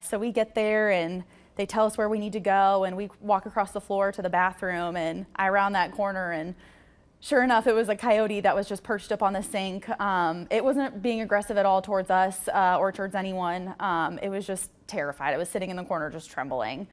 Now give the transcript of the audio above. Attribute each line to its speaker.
Speaker 1: So we get there and they tell us where we need to go, and we walk across the floor to the bathroom, and I round that corner, and sure enough, it was a coyote that was just perched up on the sink. It wasn't being aggressive at all towards us or towards anyone. It was just terrified. It was sitting in the corner just trembling.